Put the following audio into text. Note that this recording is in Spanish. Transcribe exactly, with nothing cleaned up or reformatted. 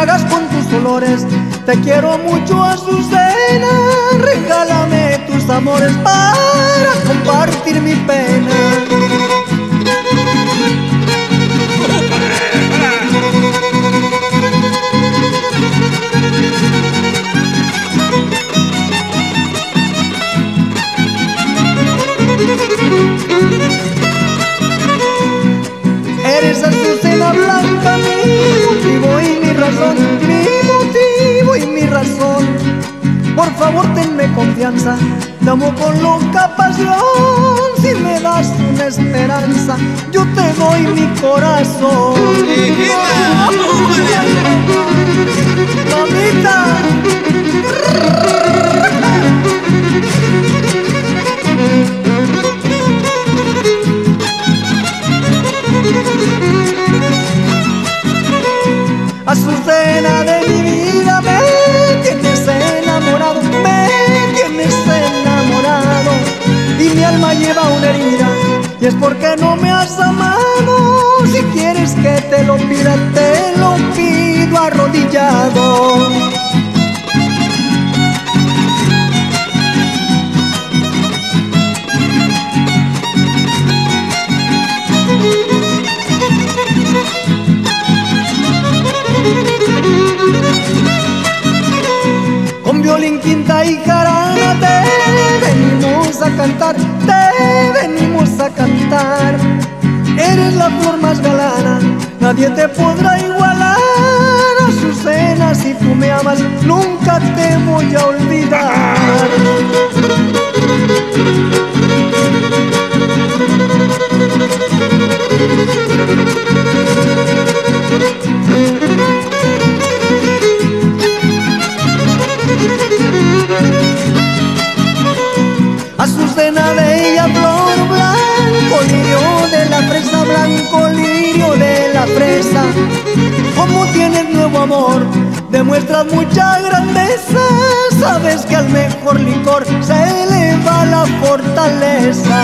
hagas con tus olores. Te quiero mucho, Azucena, regálame tus amores para compartir mi pena. Eres Azucena blanca, mi motivo y mi razón, mi motivo y mi razón. Por favor tenme confianza, te amo con loca pasión. Si me das una esperanza, yo te doy mi corazón. Mamita. Azucena de mi vida, me tienes enamorado, me tienes enamorado. Y mi alma lleva una herida, y es porque no me has amado. Si quieres que te lo pida, te lo pido arrodillado. Con violín, quinta y jarana te venimos a cantar, te venimos a cantar. Eres la flor más galana, nadie te podrá igualar. Azucena, si tú me amas, nunca te voy a olvidar. Azucena bella, flor blanco, lirio de la fresa, blanco lirio de la fresa. Como tienes nuevo amor, demuestras mucha grandeza. Sabes que al mejor licor se eleva la fortaleza.